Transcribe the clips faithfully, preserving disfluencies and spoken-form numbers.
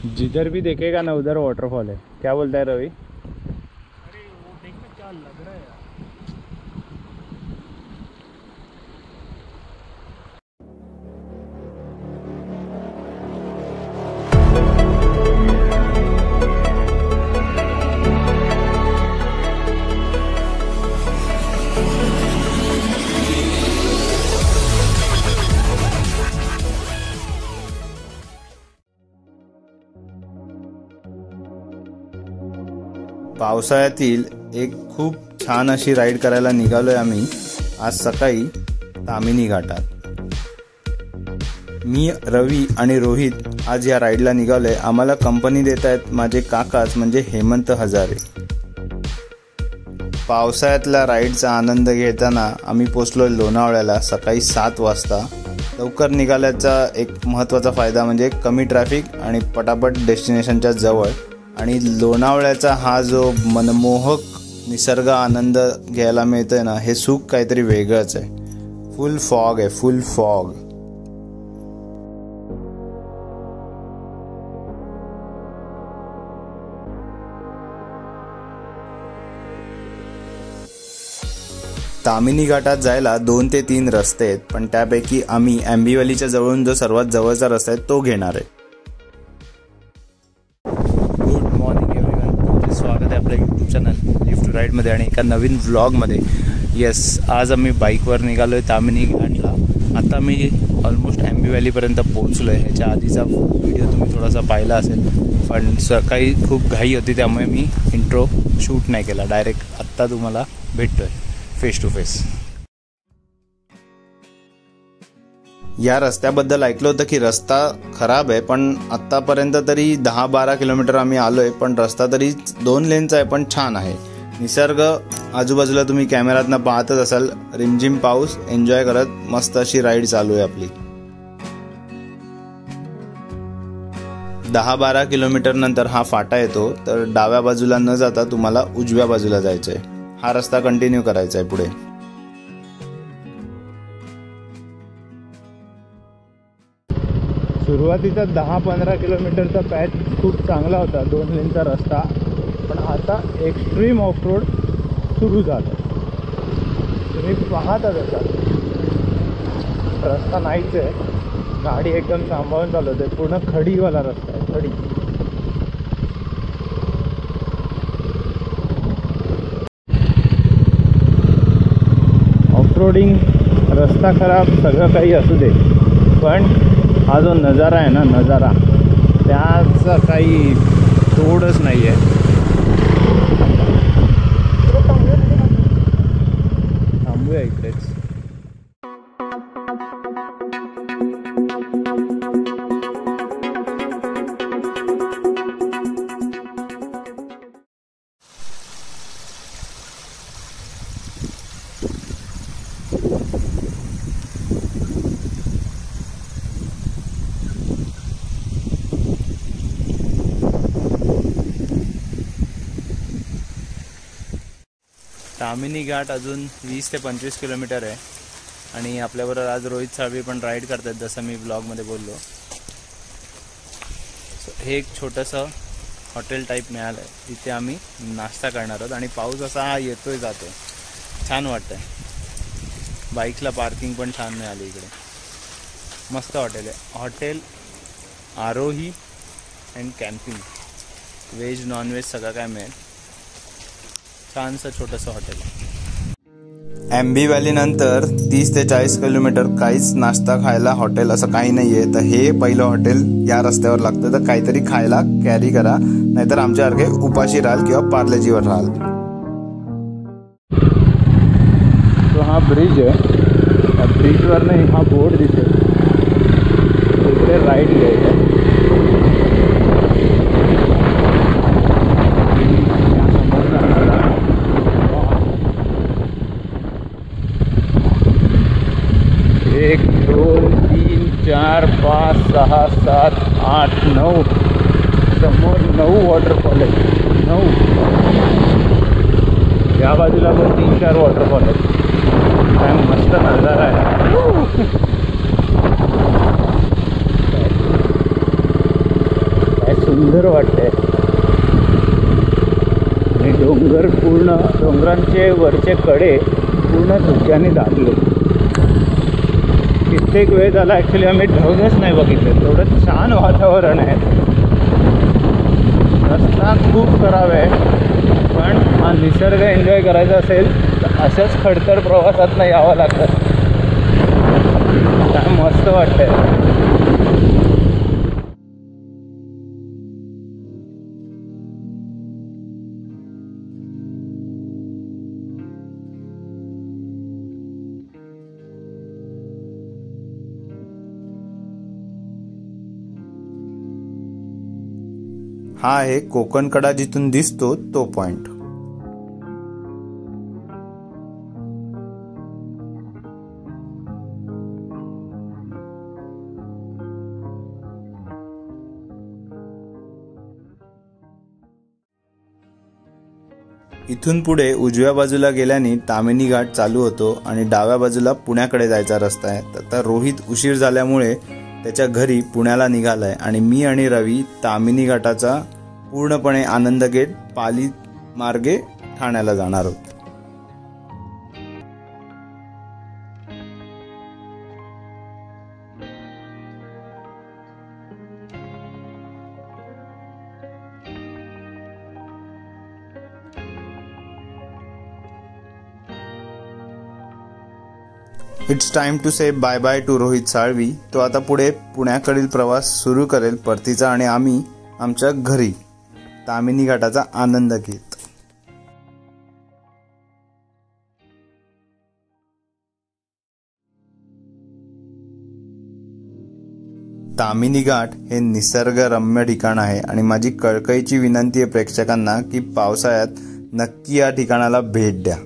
जिधर भी देखेगा ना उधर वाटरफॉल है। क्या बोलता है रवि? अरे वो देखना क्या लग रहा है यार। पावसाळ्यातील एक खूप छान अशी राईड करायला निघालोय आम्ही आज सकाळी तामिनी घाटात। मी रवी आणि रोहित आज या राईडला निघालोय। आम्हाला कंपनी देत आहेत माझे काकाच म्हणजे हेमंत हजारे। पावसाळ्यातल्या राईडचा आनंद घेताना आम्ही पोहोचलो लोणावळ्याला सकाळी सात वाजता। लवकर निघाल्याचा एक महत्त्वाचा फायदा म्हणजे कमी ट्रॅफिक आणि पटापट डेस्टिनेशनच्या जवळ। आणि लोणावळ्याचा हा जो मनमोहक निसर्ग आनंद घ्यायला मिळतोय ना, हे सुख काहीतरी वेगळंच आहे। फुल फॉग आहे, फुल फॉग। तामिनी घाटात जायला दोन ते तीन रस्ते आहेत, पण त्यापैकी आम्ही आंबिवलीच्या जवळून जो सर्वात जवळचा रस्ता आहे तो घेणार आहे। स्वागत आहे आपल्या यूट्यूब चॅनल लिफ्ट टू राईडमध्ये आणि एका नवीन व्लॉगमध्ये। येस, आज आम्ही बाईकवर निघालो आहे तामिनी घाटला। आता मी ऑलमोस्ट आंबी व्हॅलीपर्यंत पोहोचलो आहे। ह्याच्या आधीचा व्हिडिओ तुम्ही थोडासा पाहिला असेल, पण सकाळी खूप घाई होती त्यामुळे मी इंट्रो शूट नाही केला। डायरेक्ट आत्ता तुम्हाला भेटतो आहे फेस टू फेस। या रस्त्याबद्दल ऐकलं होतं की रस्ता खराब आहे, पण आत्तापर्यंत तरी दहा बारा किलोमीटर आम्ही आलो आहे, पण रस्ता तरी दोन लेनचा आहे पण छान आहे। निसर्ग आजूबाजूला तुम्ही कॅमेऱ्यातनं पाहतच असाल। रिमझिम पाऊस एन्जॉय करत मस्त अशी राईड चालू आहे आपली। दहा बारा किलोमीटर नंतर हा फाटा येतो, तर डाव्या बाजूला न जाता तुम्हाला उजव्या बाजूला जायचं आहे। हा रस्ता कंटिन्यू करायचा आहे पुढे। सुरुवातीचा दहा पंधरा किलोमीटरचा पॅच खूप चांगला होता, दोन लेनचा रस्ता, पण आता एक्स्ट्रीम ऑफ रोड सुरू झालं। तुम्ही पाहताच असाल रस्ता नाहीच आहे, गाडी एकदम सांभाळून चालवते। पूर्ण खडीवाला रस्ता आहे, खडी। ऑफ रोडिंग, रस्ता खराब, सगळं काही असू दे, पण हा जो नजारा आहे ना, नजारा त्याचा काही तोडच नाही आहे। थांबूया इकडेच। तामिनी घाट अजून वीस ते पंचवीस किलोमीटर आहे आणि आपल्याबरोबर आज रोहित साळवी पण राईड करतात, जसं मी ब्लॉगमध्ये बोललो। हे एक छोटंसं हॉटेल टाईप मिळालं आहे, तिथे आम्ही नाश्ता करणार आहोत। आणि पाऊस असा हा येतोय जातोय, छान वाटतंय। बाईकला पार्किंग पण छान मिळाली इकडे, मस्त हॉटेल आहे। Hotel Aarohi and camping, veg non veg सगळं काय मिळेल। छानसं छोटंसं हॉटेल आहे। आंबी व्हॅली नंतर तीस ते चाळीस किलोमीटर काहीच नाश्ता खायला हॉटेल असं काही नाहीये, तर हे पहिलं हॉटेल या रस्त्यावर लागतं। तर काहीतरी खायला कॅरी करा, नाहीतर आमच्यासारखे उपाशी राहाल किंवा पार्लेजीवर राहाल। तो हा ब्रिज आहे, त्या ब्रिजवर नाही हा बोर्ड दिसेल, इकडे राईट घ्यायचा आहे। एक दोन तीन चार पाच सहा सात आठ नऊ, समोर नऊ वॉटरफॉल आहेत, नऊ। या बाजूला पण तीन चार वॉटरफॉल आहेत। काय मस्त नजारा आहे, काय सुंदर सुंदर वाटतंय आणि डोंगर पूर्ण डोंगरांचे वरचे कडे पूर्ण धुक्याने दाटले. कित्येक वेळ झाला ॲक्च्युली आम्ही ढगच नाही बघितलं, तेवढं छान वातावरण आहे. रस्ता खूप खराब आहे, पण हा निसर्ग एन्जॉय करायचा असेल तर अशाच खडतर प्रवासात नाही यावं लागतं. काय मस्त वाटतंय. हा आहे कोकणकडा जिथून दिसतो तो पॉइंट. इथून पुढे उजव्या बाजूला गेल्याने ताम्हिणी घाट चालू होतो आणि डाव्या बाजूला पुण्याकडे जायचा रस्ता आहे. आता रोहित उशीर झाल्यामुळे त्याच्या घरी पुण्याला निघालाय आणि मी आणि रवी ताम्हिणी घाटाचा पूर्णपणे आनंद घेत पाली मार्गे ठाण्याला जाणार आहोत. It's time to say bye bye to Rohit Salvi. तो आता पुढे पुण्याकडील प्रवास सुरू करेल परतीचा आणि आम्ही आमच्या घरी ताम्हिणी घाटाचा आनंद घेत. ताम्हिणी घाट हे निसर्गरम्य ठिकाण आहे आणि माझी कळकळीची विनंती आहे प्रेक्षकांना की पावसाळ्यात नक्की या ठिकाणाला भेट द्या.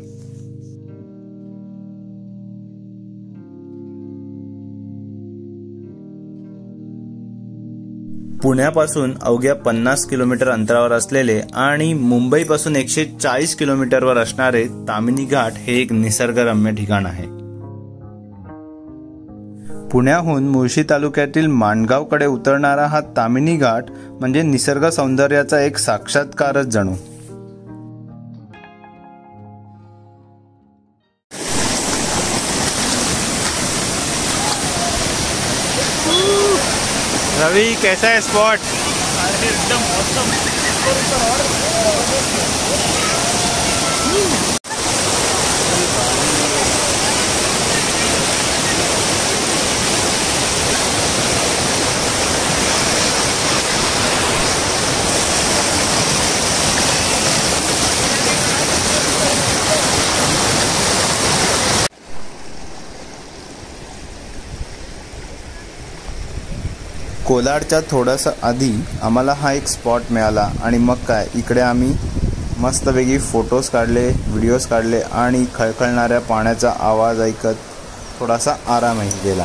पुण्यापासून अवघ्या पन्नास किलोमीटर अंतरावर असलेले आणि मुंबईपासून एकशे चाळीस किलोमीटरवर असणारे ताम्हिणी घाट हे एक निसर्गरम्य ठिकाण आहे. पुण्याहून मुळशी तालुक्यातील माणगावकडे उतरणारा हा ताम्हिणी घाट म्हणजे निसर्ग सौंदर्याचा एक साक्षात्कारच जणू. रवि कैसा है स्पॉट? एकदम मौसम कोलाडच्या थोडासा आधी आम्हाला हा एक स्पॉट मिळाला आणि मग काय इकडे आम्ही मस्तपैकी फोटोज काढले, व्हिडिओज काढले आणि खळखळणाऱ्या पाण्याचा आवाज ऐकत थोडासा आरामही केला.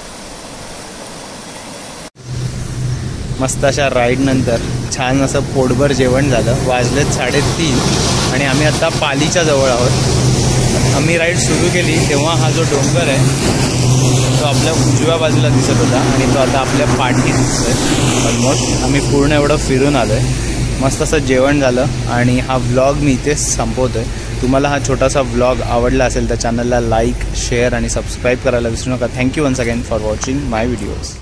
मस्त अशा राईडनंतर छान असं पोटभर जेवण झालं. वाजलेत साडेतीन आणि आम्ही आता पालीच्या जवळ आहोत. आम्ही राईड सुरू केली तेव्हा हा जो डोंगर आहे तो आपल्या उजव्या बाजूला दिसत होता आणि तो आता आपल्या पाठी दिसतोय. ऑलमोस्ट आम्ही पूर्ण एवढं फिरून आलो आहे. मस्त असं जेवण झालं आणि हा व्लॉग मी इथेच संपवतोय. तुम्हाला हा छोटासा व्लॉग आवडला असेल तर चॅनलला लाईक, शेअर आणि सबस्क्राईब करायला विसरू नका. Thank you once again for watching my videos.